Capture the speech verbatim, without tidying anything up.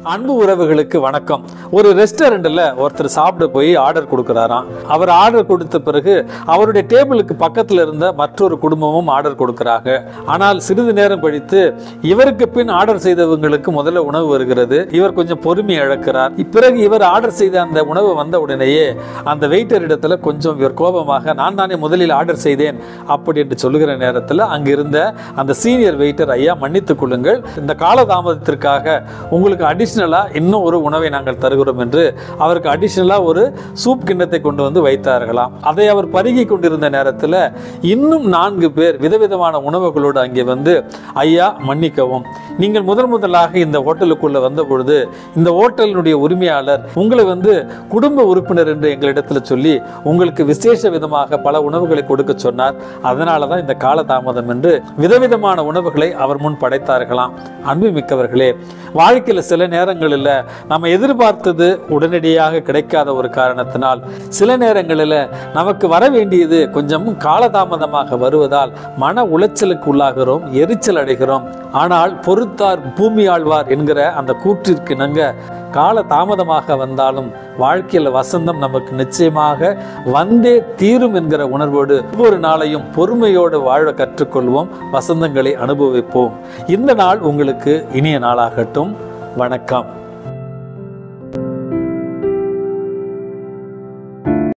அன்பு உறவுகளுக்கு வணக்கம். ஒரு ரெஸ்டாரண்ட்ல ஒருத்தர் சாப்பிட போய் ஆர்டர் கொடுக்கிறாராம். அவர் ஆர்டர் கொடுத்த பிறகு அவருடைய டேபிளுக்கு பக்கத்துல இருந்த மற்றொரு குடும்பமும் ஆர்டர் கொடுக்கிறாங்க. ஆனால் சிறிது நேரம் கழித்து இவருக்கு பின் ஆர்டர் செய்தவங்களுக்கு முதல்ல உணவு வருகிறது. இவர் கொஞ்சம் பொறுமை இழக்கிறார். பிறகு இவர் ஆர்டர் செய்த அந்த உணவு வந்த உடனேயே அந்த வெயிட்டர் இடத்துல கொஞ்சம் இவர் கோபமாக, நான் தானே முதலில் ஆர்டர் செய்தேன் அப்படி என்று சொல்லுகிற நேரத்தில் அங்கிருந்த அந்த சீனியர் வெயிட்டர், ஐயா மன்னித்துக் கொள்ளுங்கள், இந்த காலதாமதத்திற்காக உங்களுக்கு அடிஷனலா இன்னும் ஒரு உணவை நாங்கள் தருகிறோம் என்று அவருக்கு அடிஷனலா ஒரு சூப் கிண்ணத்தை கொண்டு வந்து வைத்தார்களாம். அதை அவர் பருகி கொண்டிருந்த நேரத்தில் இன்னும் நான்கு பேர் விதவிதமான உணவுகளோடு அங்கே வந்து, ஐயா மன்னிக்கவும், நீங்கள் முதல் முதலாக இந்த ஹோட்டலுக்குள்ள வந்த பொழுது இந்த ஹோட்டலினுடைய உரிமையாளர் உங்களை வந்து குடும்ப உறுப்பினர் என்று எங்களிடத்தில் சொல்லி உங்களுக்கு விசேஷ விதமாக பல உணவுகளை கொடுக்க சொன்னார். அதனால தான் இந்த காலதாமதம் என்று விதவிதமான உணவுகளை அவர் முன் படைத்தார்களாம். அன்பு மிக்கவர்களே, வாழ்க்கையில் சில நேரங்களில் நம்ம எதிர்பார்த்தது உடனடியாக கிடைக்காத ஒரு காரணத்தினால், சில நேரங்களில் நமக்கு வர வேண்டியது கொஞ்சம் காலதாமதமாக வருவதால் மன உளைச்சலுக்கு உள்ளாகிறோம், எரிச்சல் அடைகிறோம். ஆனால் பொறுத்தார் பூமி ஆழ்வார் என்கிற அந்த கூற்றிற்கு இணங்க கால தாமதமாக வந்தாலும் வாழ்க்கையில் வசந்தம் நமக்கு நிச்சயமாக வந்தே தீரும் என்கிற உணர்வோடு ஒவ்வொரு நாளையும் பொறுமையோடு வாழ கற்றுக்கொள்வோம், வசந்தங்களை அனுபவிப்போம். இந்த நாள் உங்களுக்கு இனிய நாளாகட்டும். வணக்கம்.